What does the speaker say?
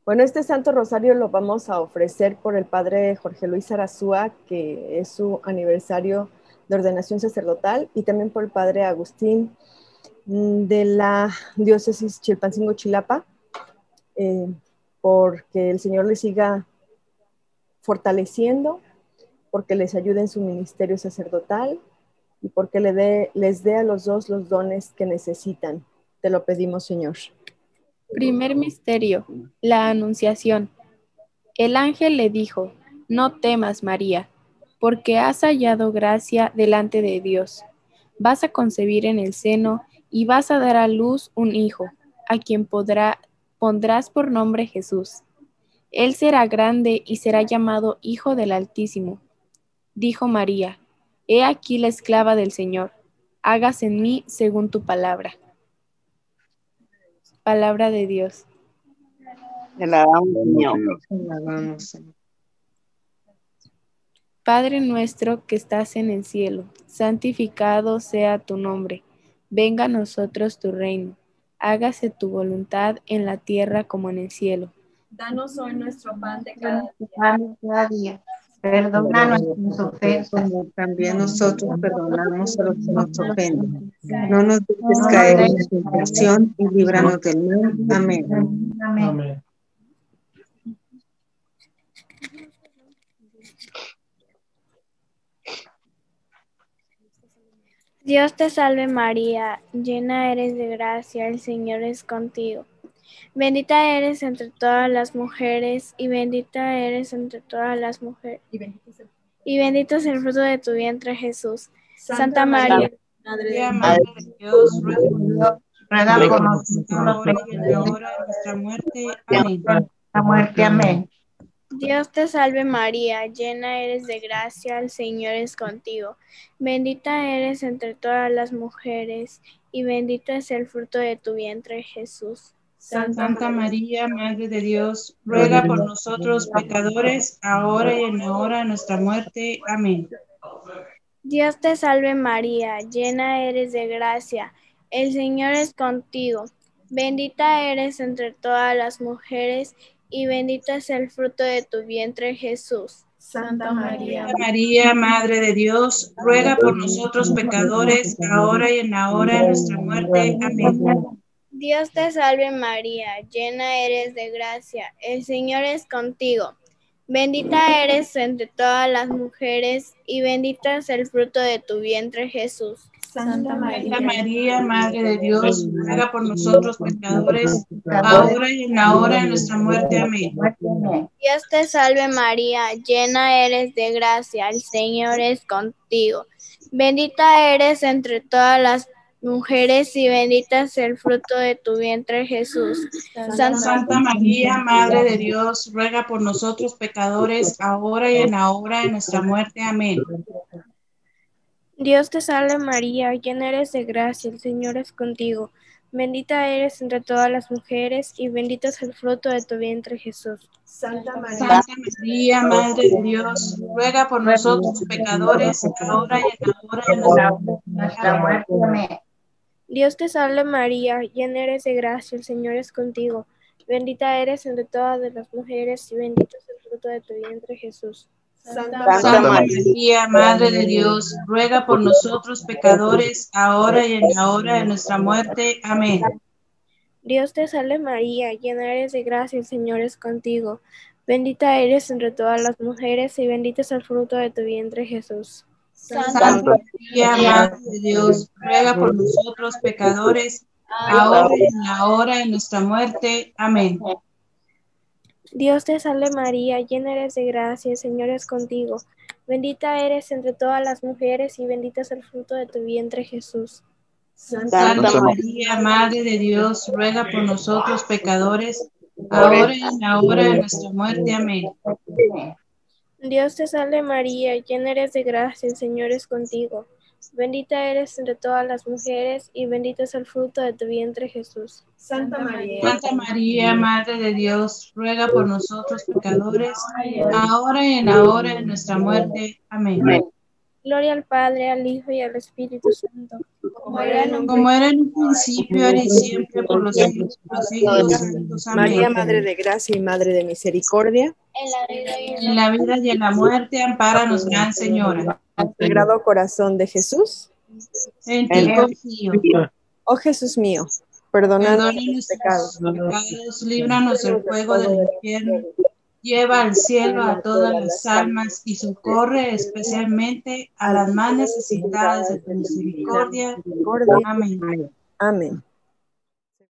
Bueno, este Santo Rosario lo vamos a ofrecer por el Padre Jorge Luis Arazúa, que es su aniversario de ordenación sacerdotal, y también por el Padre Agustín de la diócesis Chilpancingo-Chilapa, porque el Señor les siga fortaleciendo, porque les ayude en su ministerio sacerdotal y porque les dé a los dos los dones que necesitan. Te lo pedimos, Señor. Primer misterio, la Anunciación. El ángel le dijo: No temas, María, porque has hallado gracia delante de Dios. Vas a concebir en el seno y vas a dar a luz un hijo, a quien pondrás por nombre Jesús. Él será grande y será llamado Hijo del Altísimo. Dijo María: He aquí la esclava del Señor, hágase en mí según tu palabra. Palabra de Dios. Te la damos, Señor. Padre nuestro que estás en el cielo, santificado sea tu nombre. Venga a nosotros tu reino. Hágase tu voluntad en la tierra como en el cielo. Danos hoy nuestro pan de cada día. Perdona nuestras ofensas. Como también nosotros perdonamos a los que nos ofenden. No nos dejes caer en la tentación y líbranos del mal. Amén. Amén. Dios te salve María, llena eres de gracia, el Señor es contigo. Bendita eres entre todas las mujeres y bendita eres entre todas las mujeres. Y bendito es el fruto de tu vientre, Jesús. Santa María, Madre de Dios, Ruega por nosotros ahora y en la hora de nuestra muerte. Amén. la muerte. Amén. Dios te salve María, llena eres de gracia, el Señor es contigo. Bendita eres entre todas las mujeres y bendito es el fruto de tu vientre, Jesús. Santa María, Madre de Dios, ruega por nosotros pecadores, ahora y en la hora de nuestra muerte. Amén. Dios te salve María, llena eres de gracia, el Señor es contigo. Bendita eres entre todas las mujeres y bendito es el fruto de tu vientre, Jesús. Santa María. María, Madre de Dios, ruega por nosotros pecadores, ahora y en la hora de nuestra muerte. Amén. Dios te salve María, llena eres de gracia, el Señor es contigo. Bendita eres entre todas las mujeres y bendito es el fruto de tu vientre, Jesús. Santa María, Madre de Dios, ruega por nosotros pecadores, ahora y en la hora de nuestra muerte. Amén. Dios te salve María, llena eres de gracia, el Señor es contigo. Bendita eres entre todas las mujeres y bendito es el fruto de tu vientre, Jesús. Santa María, Madre de Dios, ruega por nosotros pecadores, ahora y en la hora de nuestra muerte. Amén. Dios te salve María, llena eres de gracia, el Señor es contigo. Bendita eres entre todas las mujeres y bendito es el fruto de tu vientre, Jesús. Santa María, Madre de Dios, ruega por nosotros pecadores, ahora y en la hora de nuestra muerte. Amén. Dios te salve María, llena eres de gracia, el Señor es contigo. Bendita eres entre todas las mujeres y bendito es el fruto de tu vientre, Jesús. Santa María, Madre de Dios, ruega por nosotros pecadores, ahora y en la hora de nuestra muerte. Amén. Dios te salve María, llena eres de gracia, el Señor es contigo. Bendita eres entre todas las mujeres y bendito es el fruto de tu vientre, Jesús. Santa María, Madre de Dios, ruega por nosotros pecadores, ahora y en la hora de nuestra muerte. Amén. Dios te salve María, llena eres de gracia, el Señor es contigo. Bendita eres entre todas las mujeres y bendito es el fruto de tu vientre, Jesús. Santa María, Madre de Dios, ruega por nosotros pecadores, ahora y en la hora de nuestra muerte. Amén. Dios te salve María, llena eres de gracia, el Señor es contigo. Bendita eres entre todas las mujeres y bendito es el fruto de tu vientre, Jesús. Santa María, Madre de Dios, ruega por nosotros pecadores, ahora y en la hora de nuestra muerte. Amén. Gloria al Padre, al Hijo y al Espíritu Santo. Como era en un Como era en un principio, ahora y siempre, por los siglos de los siglos santos. María, Amén. Madre de Gracia y Madre de Misericordia, En la vida y en la muerte, ampáranos, Gran Señora. Sagrado Corazón de Jesús, En ti confío. oh Jesús mío, perdónanos Perdona los pecados, nuestros pecados, líbranos del fuego del infierno. Lleva al cielo a todas las almas y socorre especialmente a las más necesitadas de tu misericordia. Amén. amén.